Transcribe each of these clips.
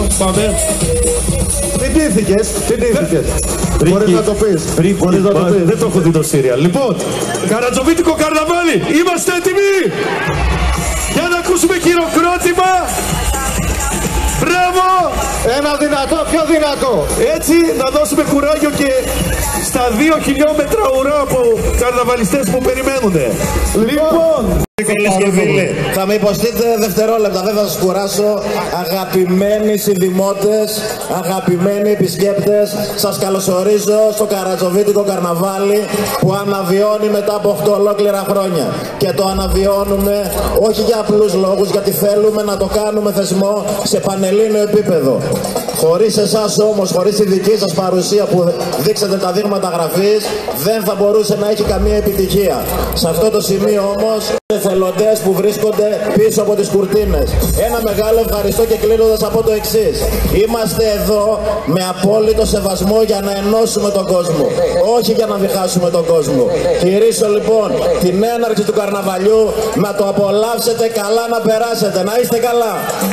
Πάμε. Τι ντύθηκες. Μπορείς να το πεις. Δεν το έχω δει το σύριαλ. Λοιπόν, καρατζοβίτικο καρναβάλι. Είμαστε έτοιμοι. Για να ακούσουμε χειροκρότημα. Μπράβο. Ένα δυνατό, πιο δυνατό. Έτσι να δώσουμε κουράγιο και στα 2 χιλιόμετρα ουρά από καρναβαλιστές που περιμένουνε. Λοιπόν. Φίλες και φίλοι, θα με υποστείτε δευτερόλεπτα, δεν θα σας κουράσω. Αγαπημένοι συνδημότες, αγαπημένοι επισκέπτες, σας καλωσορίζω στο καρατζοβίτικο καρναβάλι που αναβιώνει μετά από 8 ολόκληρα χρόνια. Και το αναβιώνουμε όχι για απλούς λόγους, γιατί θέλουμε να το κάνουμε θεσμό σε πανελλήνιο επίπεδο. Χωρίς εσάς όμως, χωρίς τη δική σας παρουσία που δείξατε τα δείγματα γραφής, δεν θα μπορούσε να έχει καμία επιτυχία. Σε αυτό το σημείο όμως, εθελοντές που βρίσκονται πίσω από τις κουρτίνες. Ένα μεγάλο ευχαριστώ και κλείνοντας από το εξής. Είμαστε εδώ με απόλυτο σεβασμό για να ενώσουμε τον κόσμο, όχι για να διχάσουμε τον κόσμο. Κυρίσω λοιπόν την έναρξη του καρναβαλιού, να το απολαύσετε καλά, να περάσετε, να είστε καλά.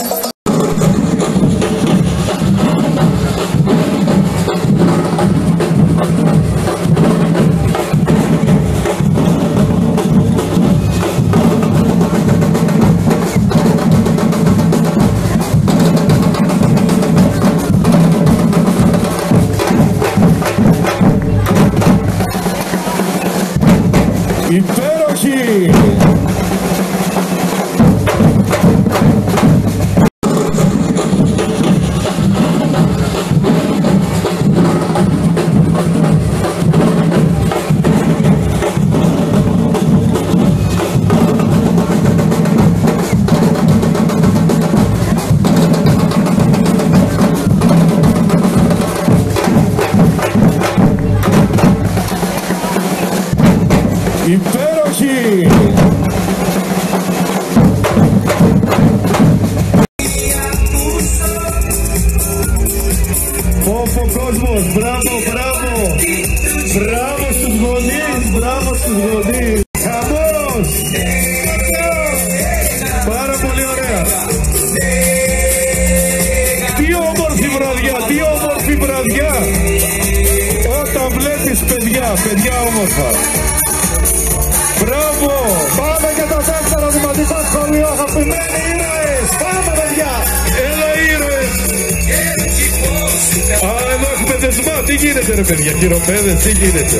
Υπέροχη! Υπέροχη! Πόπο κόσμος, μπράβο, μπράβο! Μπράβο στους γονείς, μπράβο στους γονείς! Χαμός! Πάρα πολύ ωραία! Τι όμορφη βραδιά, τι όμορφη βραδιά! Όταν βλέπεις παιδιά όμορφα! Μπράβο! Πάμε και το δεύτερο δημοτικό σχολείο, αγαπημένοι ήρωες! Πάμε παιδιά! Έλα ήρωες! Α, εδώ έχουμε δεσμά! Τι γίνεται ρε παιδιά, χειροπέδες, τι γίνεται?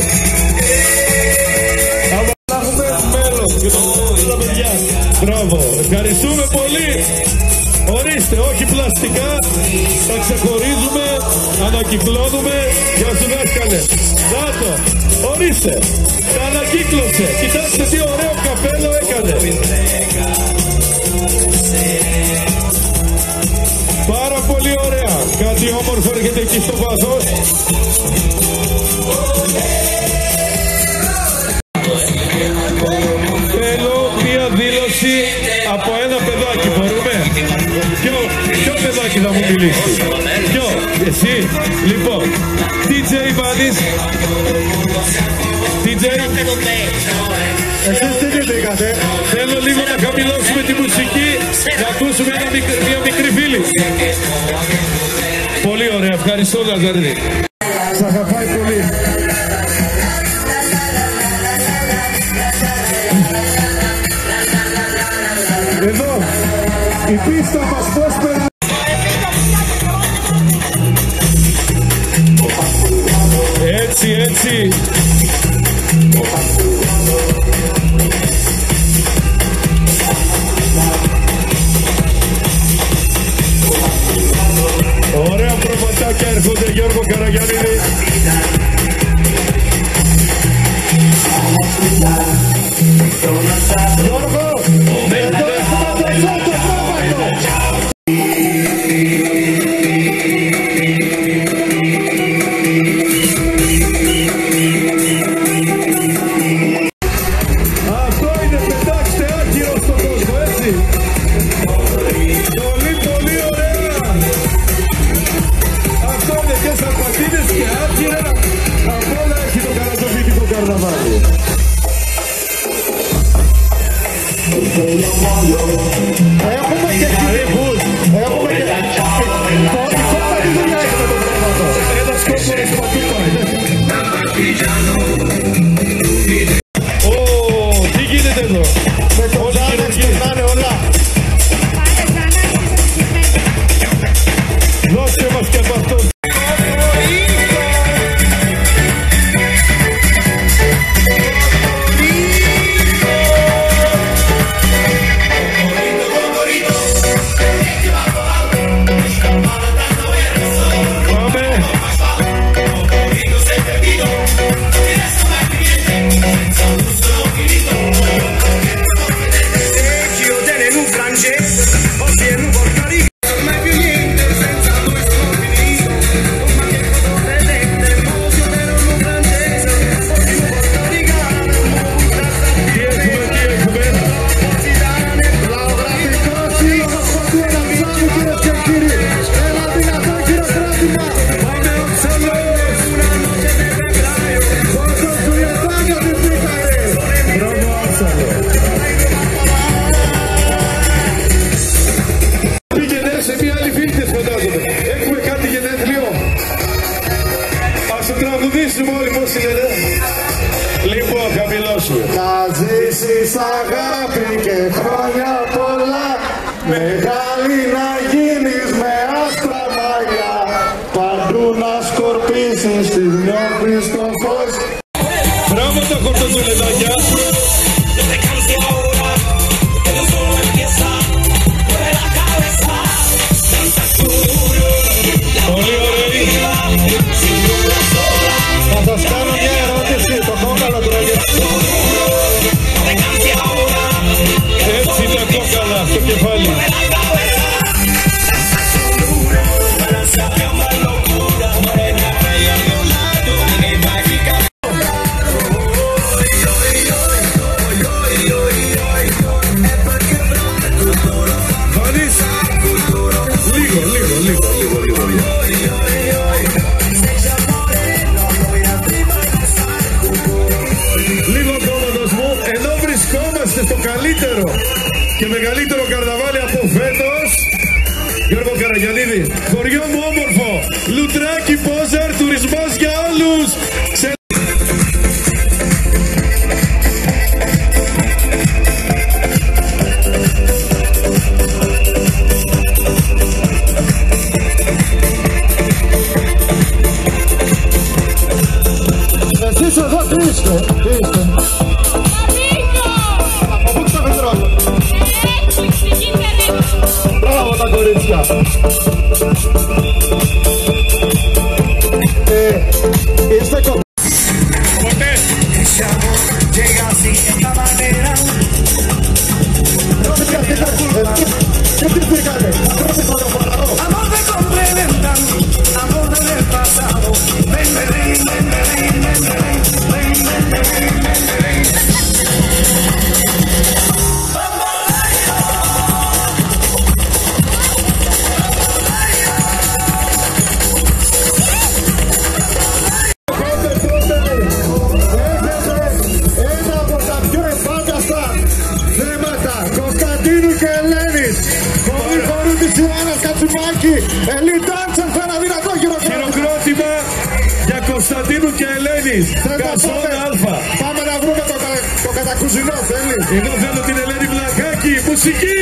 Άμα έχουμε μέρος και το τα παιδιά. Μπράβο! Ευχαριστούμε πολύ! Ορίστε, όχι πλαστικά, τα ξεχωρίζουμε, ανακυκλώνουμε. Γεια σου δάσκαλε! Δάτο! Ορίστε! Τα ανακύκλωσε! Κοιτάξτε τι ωραίο καπέλο έκανε! Πάρα πολύ ωραία! Κάτι όμορφο έρχεται εκεί στο βάθος. Θέλω μία δήλωση από ένα παιδάκι, μπορούμε? Ποιο παιδάκι θα μου μιλήσει? Ποιο? Εσύ? Λοιπόν, DJ Βάνης. DJ. Εσείς τι δείτε? Θέλω λίγο να χαμηλώσουμε τη μουσική, να ακούσουμε μια μικρή φίλη. Πολύ ωραία, ευχαριστώ Λαζαρδί. Σ' αγαπάει πολύ. Εδώ, η πίστα μας πώς περνάει. Έτσι. Ωραία προπατάκια έρχονται, Γιώργο Καραγιάννη. Γιώργο, εδώ έχουμε το πρώτο πρόβατο. Αυτό είναι, πετάξτε άκυρο στον κόσμο, έτσι. Πολύ ωραία. Αυτό είναι και σαν πατίνες και άκυρα. Από όλα έχει το καρατζοβίτικο καρναβάλι. Έχουμε και Τι γίνεται εδώ? Με το Ζάνεξ περνάνε όλα. Δώστε μας και από αυτό. Λοιπόν, χαμηλώσου. Να ζήσεις αγάπη και χρόνια πολλά, μεγάλη να γίνεις με άσπρα μαλλιά, παντού να σκορπίσεις, τις νιώθεις στο φως. Μπράβο τα χορτοτουλεδάκια. Πολύ ωραίοι. Θα σας κάνω μια ερώτηση, το κόκαλο τρώγεται. Έτσι τα κόκαλα στο κεφάλι. Στο καλύτερο και μεγαλύτερο καρναβάλι από φέτος, Γιώργο Καραγιαννίδη, χωριό μου όμορφο, Λουτράκι, Πόζαρ, τουρισμός για όλους. Εσείς εδώ τι είστε, τι είστε? Μπράβο τα κορίτσια. Είστε κομμάτια. ¿Qué significa? Amor me complementan, amor del pasado. Ven, ven, ven, ven, ven, ven, ven, ven, ven, ven. Ένα από τα πιο εφάνταστα θέματα Κωνσταντίνου και Ελένης. Πολύ χωρί της Ιωάννας Κατσουμάκη. Elite Dancer, φέρα δυνατό χειροκρότημα για Κωνσταντίνου και Ελένης. Κασόν Αλφα. Πάμε να βρούμε το κατακουζινό, θέλει. Εγώ θέλω την Ελένη Βλαχάκη. Μουσική.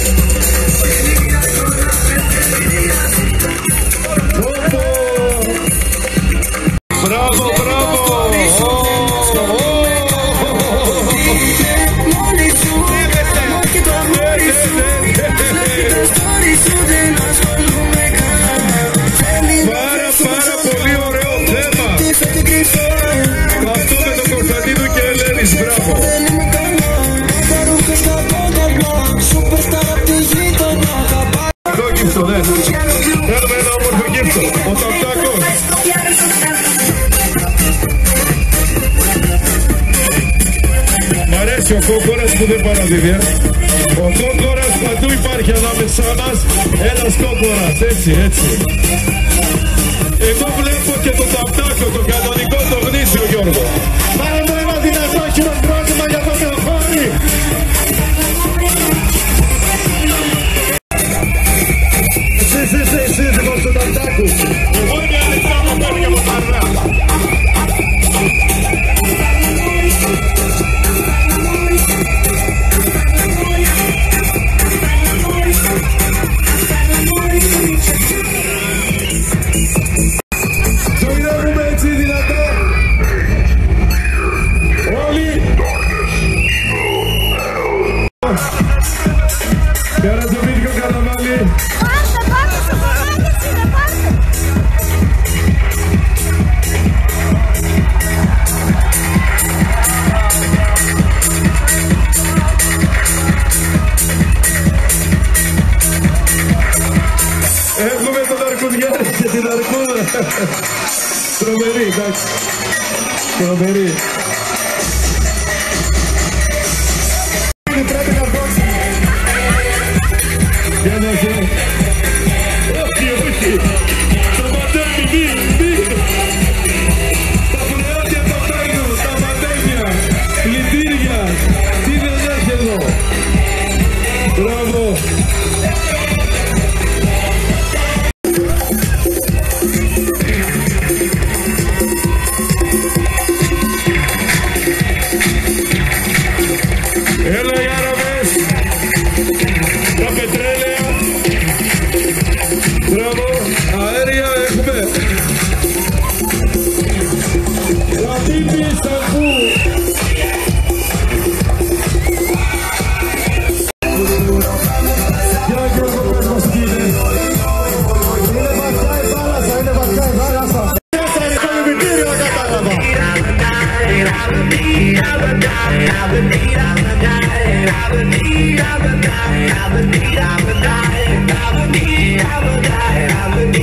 Μπράβο, μπράβο. Πάρα πολύ ωραίο θέμα. Αυτό με τον Κωνσταντίνο και Ελένης. Μπράβο. Εδώ γύφτο, ναι. Θέλουμε ένα όμορφο γύφτο. Ο Ταπτάκος. Μ' αρέσει ο κόκορας που δεν παραδίδει. Ο κόκορας παντού υπάρχει ανάμεσά μας. Ένας κόκορας, έτσι, έτσι. Εγώ βλέπω και το Ταπτάκο, το κανονικό, το γνήσιο, Γιώργο. Πάμε ένα δυνατό χειροκρότημα για τον Θεοχώρη. Εσύ, λοιπόν, στον Ταπτάκο. Εγώ είμαι Αλεξάνδρου, πέφτει από τα αργά. Καρατζοβίτικο καρναβάλι. Πάρτε, στο κομμάτι είναι, πάρτε. Έχουμε τον Αρκουδιάρη και την Αρκούδα. Τρομερή, εντάξει. Τρομερή. Πρέπει να δώσει. Για να σε... Όχι, όχι. Τα μαντέμι, μη. Τα φρεάτια τα παίρνω, τα μαντέμια, πλυντήρια. Τι δεν έχει εδώ. Μπράβο. Έλα οι Άραβες, τα πετρέλαια, μπράβο, αέρια έχουμε. Λατίβι, Σταμπού. Για Γιώργο πες μας τι είναι. Είναι βαθιά η θάλασσα, είναι βαθιά η θάλασσα. Μέσα είναι το λιμητήριο, κατάλαβα. I would die.